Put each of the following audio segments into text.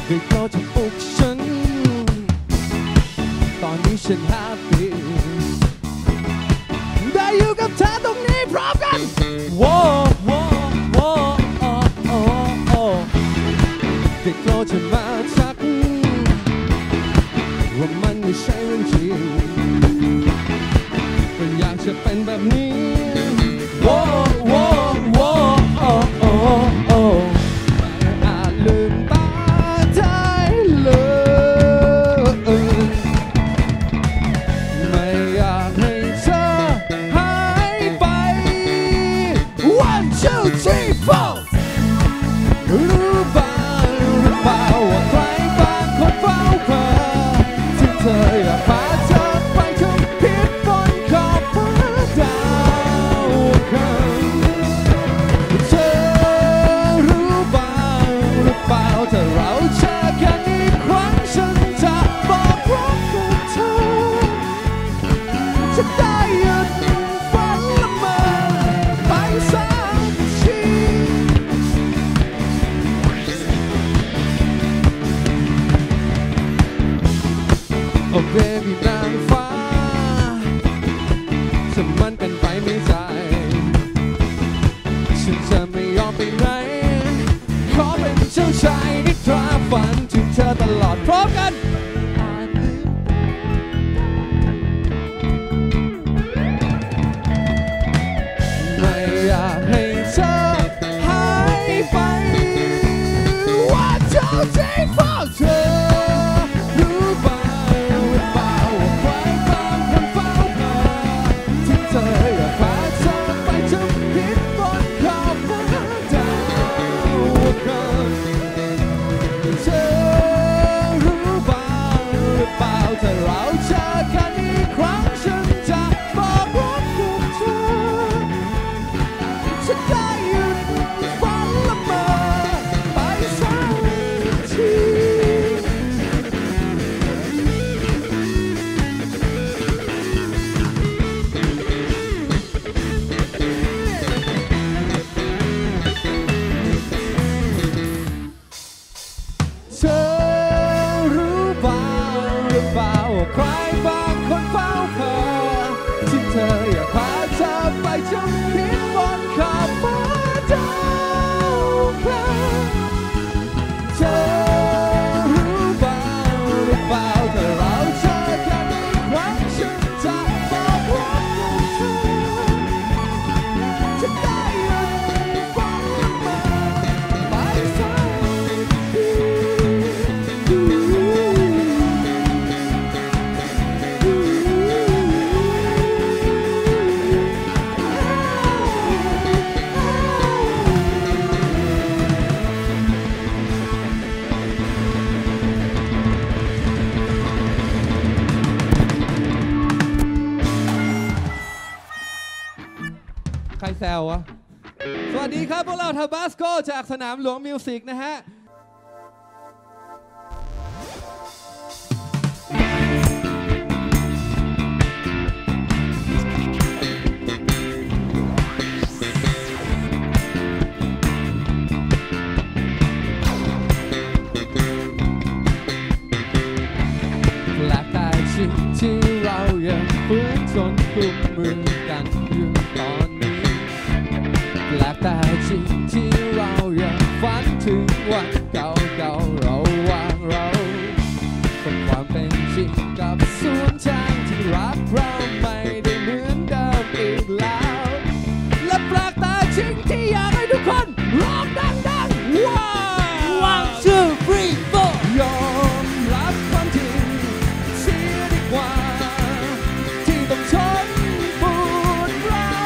ได้โปรดจงปลุกฉันตอนนี้ฉันแฮปปี้ได้อยู่กับเธอตรงนี้พร้อมกันว้าวว้าวว้าวได้โปรดจะมาทักว่ามันไม่ใช่เรื่องจริงก็อยากจะเป็นแบบนี้ว้าวว้าวว้าวไม่อาจลืมตาได้เลยไม่อยากให้เธอหายไป One two three four รู้บ้างหรือเปล่าว่าใครบางคนเฝ้าเธอที่เธออยากพาเธอไปจนผิดบนขอบฟ้าดาวกันเธอรู้บ้างหรือเปล่าถ้าเราเจอกันอีกครั้งฉันจะบอกรักกับเธอจะได้หยุดฝันละเมอไปสักที Oh baby นางฟ้าฉันมันกันไปไม่ได้ฉันจะไม่ยอมไปไหนขอเป็นเจ้าชายนิทราฝันถึงเธอตลอดพร้อมกันไม่อยากให้เธอหายไปว่าเจ้าใจเฝ้าเธอรู้บ้างหรือเปล่าว่าใครบางคนเฝ้าเธอที่เธออยากพาเธอไปจนผิดบนขอบฟ้าดาวกันเธอรู้บ้างหรือเปล่าถ้าเราเจอกันอีกครั้งฉันจะบอกรักกับเธอจะได้หยุดฝันละเมอไปสักที เธอรู้บ้างหรือเปล่าว่าใครบางคนเฝ้าเธอที่เธออยากพาเธอไปจนผิดบนขอบฟ้าดาวกันเธอรู้บ้างหรือเปล่าถ้าเราเจอกันอีกครั้งฉันจะบอกรักกับเธอจะได้หยุดฝันละเมอไปสักที ใครแซววะสวัสดีครับพวกเราทาบาสโกจากสนามหลวงมิวสิกนะฮะแปลกแต่จริงที่เรายังฝืนจนกลุ่มมือกันอยู่ตอนนี้แปลกแต่จริงที่เรายังฝันถึงวันเก่าๆระหว่างเรากับความเป็นจริงกับสวนทางที่รักเราไม่ได้เหมือนเดิมอีกแล้วและแปลกแต่จริงที่อยากให้ทุกคนร้องดังๆว้าว One, two, three, four ยอมรับความจริงเสียดีกว่าที่ต้องทนปวดร้าว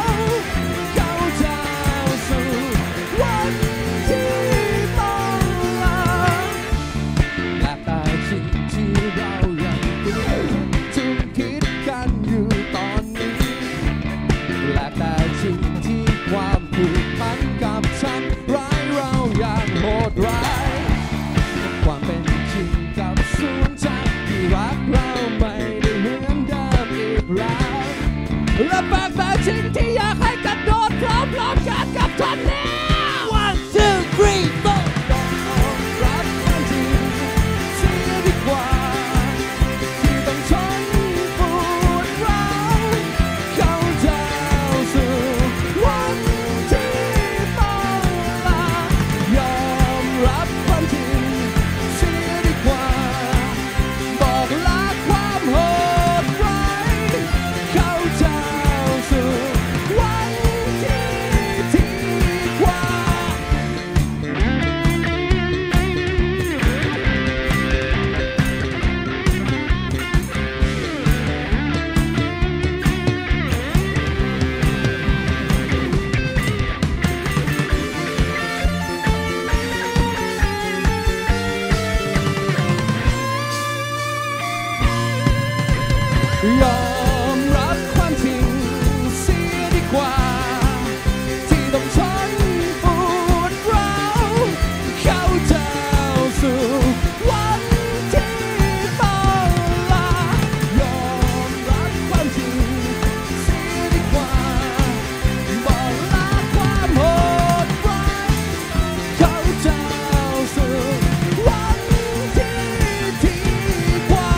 ยอมรับความจริงเสียดีกว่าที่ต้องทนปวดร้าวเข้าเจ้าสู่วันที่ต้องลายอมรับความจริงเสียดีกว่าบอกลาความโหดร้ายเข้าเจ้าสู่วันที่ดีกว่า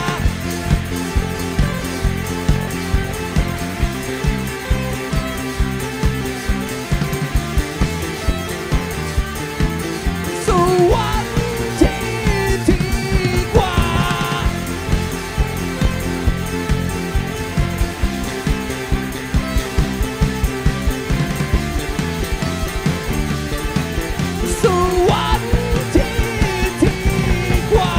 สู่วันที่ดีกว่าสู่วันที่ดีกว่า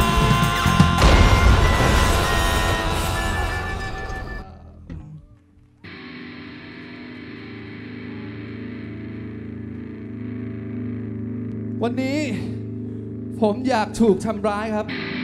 วันนี้ผมอยากถูกทำร้ายครับ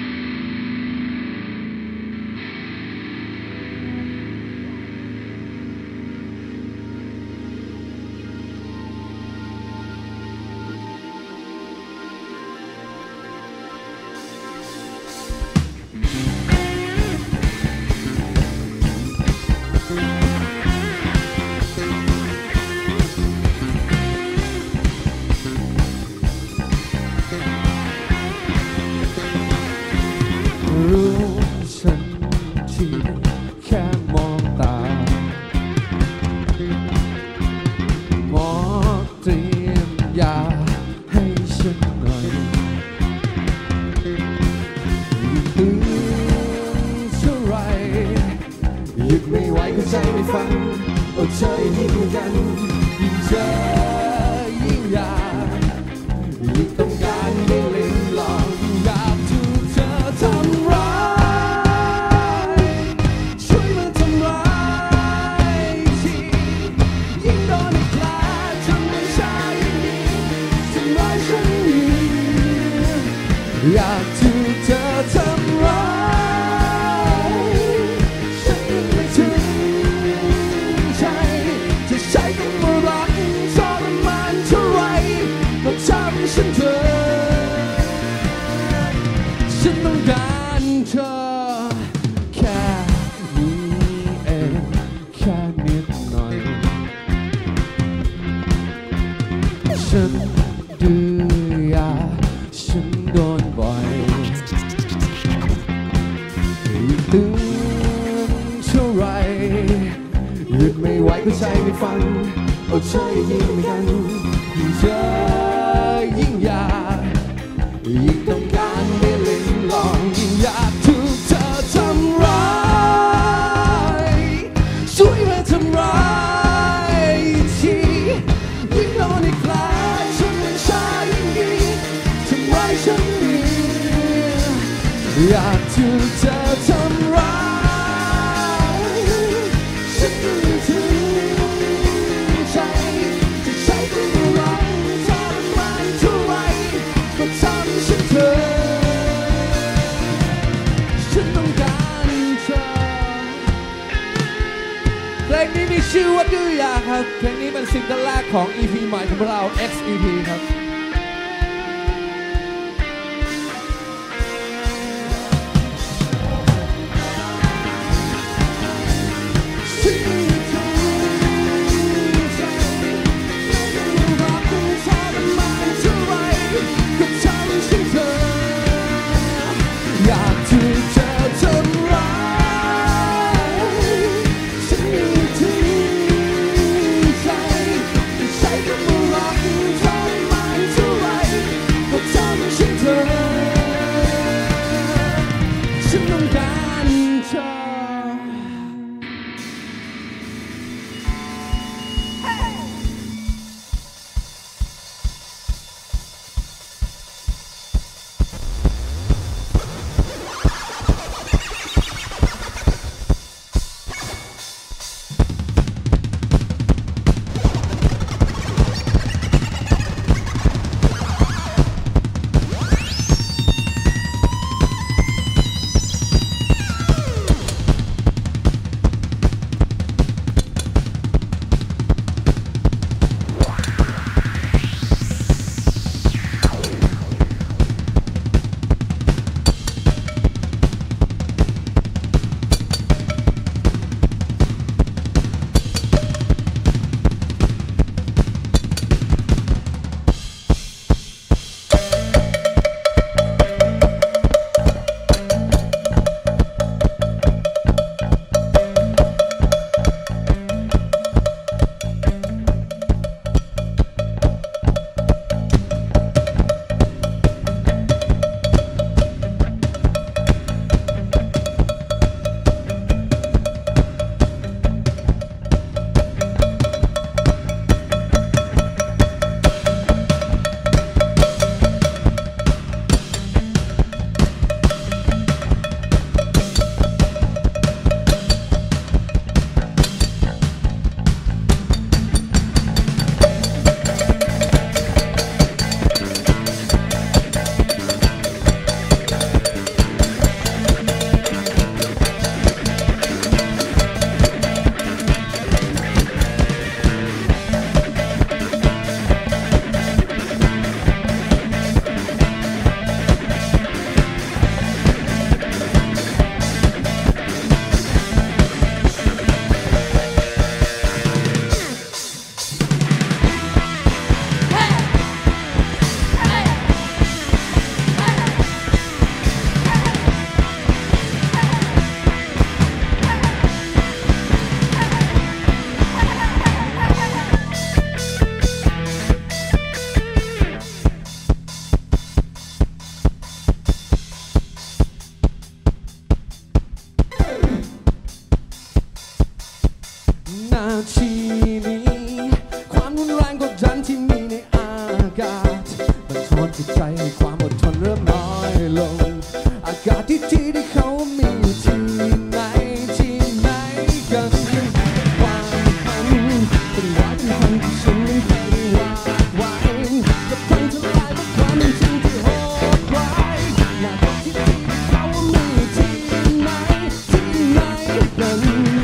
รู้ฉันที่แค่มองตาหมอเตรียมยาให้ฉันหน่อยตื่นเท่าไรหยุดไม่ไหวก็ใจไม่ฟังอดใจยิ่งกันยิ่งเจอยิ่งอยากยิ่งต้องการได้ลิ้มลองอยากถูกเธอทำร้ายช่วยมาทำร้ายทียิ่งโดนอีกลาทำให้ชายยิ่งดีทำร้ายฉันอีกอยากถูกเธอทำร้ายฉันไม่ถึงใจจะใช้คำว่ารักทรมานเท่าไรก็ทำฉันเธอฉันต้องการเธอแค่นี้เองแค่นิดหน่อยฉันดื้อยาฉันโดนบ่อยยิ่งตื่นเท่าไรหยุดไม่ไหวก็ใจไม่ฟังเอาใจยิ่งไม่กันยิ่งเจอยิ่งอยากยิ่งต้องการได้ลิ้มลองยิ่งอยากถูกเธอทำร้ายช่วยมาทำร้ายทียิ่งโดนอีกลาฉันเป็นชายยิ่งดีทำร้ายฉันอีกอยากถูกเธอทำร้ายฉันไม่ถึงใจจะใช้คำว่ารักทรมานเท่าไรก็ทำฉันเธอฉันต้องการเธอเพลงนี้มีชื่อว่าดื้อยาครับเพลงนี้เป็นซิงเกิลแรกของ EP ใหม่ของเรา XEP ครับอยากถูกเธอทำร้ายฉันไม่ถึงใจจะใช้คำว่ารักทรมานลงอากาศที่ดีที่เขามีที่ไหนที่ไหนกันความพันเป็นว่าเป็นพันที่ฉันไม่เคยได้วาดไว้กับพังทลายเพราะความเป็นจริงที่โหดร้ายหน้าที่ดีที่เขามีที่ไหนที่ไหนกัน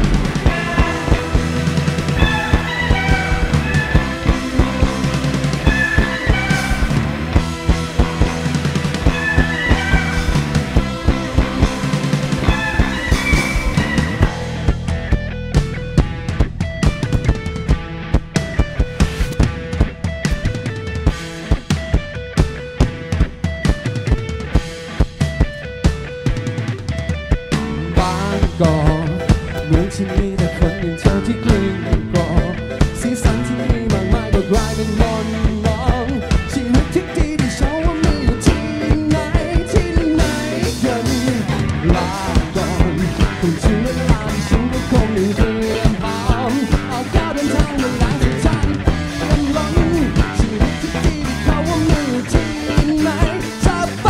ก็เมืองที่มีแต่คนอย่างเธอที่กลิ้งกรอกสีสันที่มีมากมายก็กลายเป็นมนต์มองชีวิตที่ดีที่เขาว่ามีอยู่ที่ไหนที่ไหนกันลาก่อนคงถึงเวลาที่ฉันก็คงต้องเตรียมพร้อมเอาก้าวเดินทางมาแล้วสุดท้ายกันล้นชีวิตที่ดีที่เขาว่ามีอยู่ที่ไหนจะไป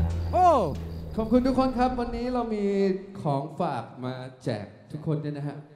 ขอบคุณทุกคนครับวันนี้เรามีของฝากมาแจกทุกคนด้วยนะฮะ